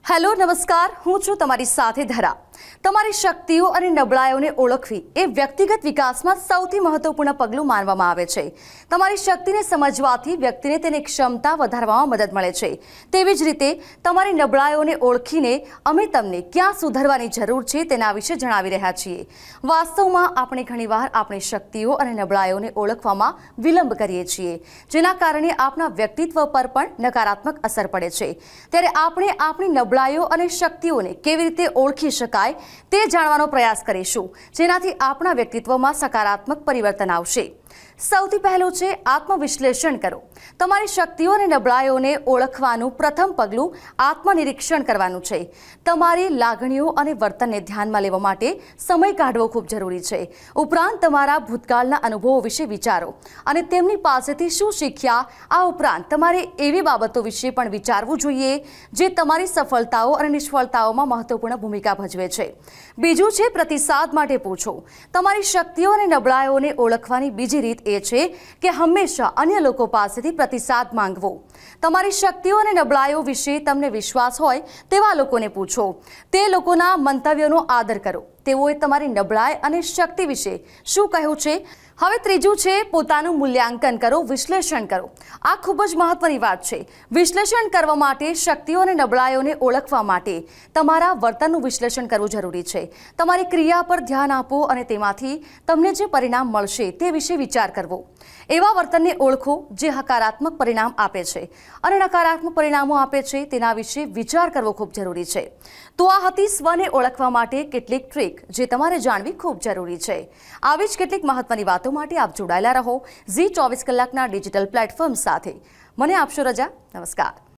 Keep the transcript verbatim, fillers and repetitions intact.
Hello નમસ્કાર, હું છું તમારી સાથે ધરા। તમારી શક્તિઓ અને નબળાઈઓને ઓળખવી એ વ્યક્તિગત વિકાસમાં સૌથી મહત્વપૂર્ણ પગલું માનવામાં આવે છે। તમારી શક્તિને સમજવાથી વ્યક્તિને તેની ક્ષમતા વધારવામાં મદદ મળે છે। તેવી જ રીતે તમારી નબળાઈઓને ઓળખીને અમે તમને ક્યાં સુધારવાની જરૂર છે તેના વિશે જણાવી રહ્યા છીએ। વાસ્તવમાં આપણે ઘણીવાર આપણી શક્તિઓ અને નબળાઈઓને ઓળખવામાં વિલંબ કરીએ છીએ, જેના કારણે આપણા વ્યક્તિત્વ પર પણ નકારાત્મક અસર પડે છે। ત્યારે આપણે આપણી નબળાઈઓ અને શક્તિઓને કેવી રીતે ઓળખી શકાય તે જાણવાનો પ્રયાસ કરીશું, જેનાથી આપણા વ્યક્તિત્વમાં સકારાત્મક પરિવર્તન આવશે। સૌથી પહેલું છે આત્મવિશ્લેષણ કરો। તમારી શક્તિઓ અને નબળાઈઓને ઓળખવાનું પ્રથમ પગલું આત્મનિરીક્ષણ કરવાનું છે। તમારી લાગણીઓ અને વર્તનને ધ્યાનમાં લેવા માટે સમય કાઢવો ખૂબ જરૂરી છે। ઉપરાંત તમારા ભૂતકાળના અનુભવો વિશે વિચારો અને તેમની પાસેથી શું શીખ્યા। આ ઉપરાંત તમારે એવી બાબતો વિશે પણ વિચારવું જોઈએ જે તમારી સફળતાઓ અને નિષ્ફળતાઓમાં મહત્વપૂર્ણ ભૂમિકા ભજવે છે। બીજું છે પ્રતિસાદ માટે પૂછો। તમારી શક્તિઓ અને નબળાઈઓને ઓળખવાની બીજી રીત એ છે કે હંમેશા અન્ય લોકો પાસેથી પ્રતિસાદ માંગવો। તમારી શક્તિઓ અને નબળાઈઓ વિશે તમને વિશ્વાસ હોય તેવા લોકોને પૂછો। તે લોકોના મંતવ્યોનો આદર કરો। તેઓએ તમારી નબળાઈ અને શક્તિ વિશે શું કહ્યું છે। હવે ત્રીજું છે પોતાનું મૂલ્યાંકન કરો, વિશ્લેષણ કરો। આ ખૂબ જ મહત્વની વાત છે। વિશ્લેષણ કરવા માટે શક્તિઓ અને નબળાઈઓને ઓળખવા માટે તમારા વર્તનનું વિશ્લેષણ કરવું જરૂરી છે। તમારી ક્રિયા પર ધ્યાન આપો અને તેમાંથી તમને જે પરિણામ મળશે તે વિશે વિચાર કરવો। એવા વર્તનને ઓળખો જે હકારાત્મક પરિણામ આપે છે અને નકારાત્મક પરિણામો આપે છે તેના વિશે વિચાર કરવો ખૂબ જરૂરી છે। તો આ હતી સ્વને ઓળખવા માટે કેટલીક ટ્રીક જે તમારે જાણવી ખૂબ જરૂરી છે। આવી જ કેટલીક મહત્વની વાતો માટે આપ જોડાયેલા રહો ઝી ચોવીસ કલાકના ડિજિટલ પ્લેટફોર્મ સાથે। મને આપશો રજા। નમસ્કાર।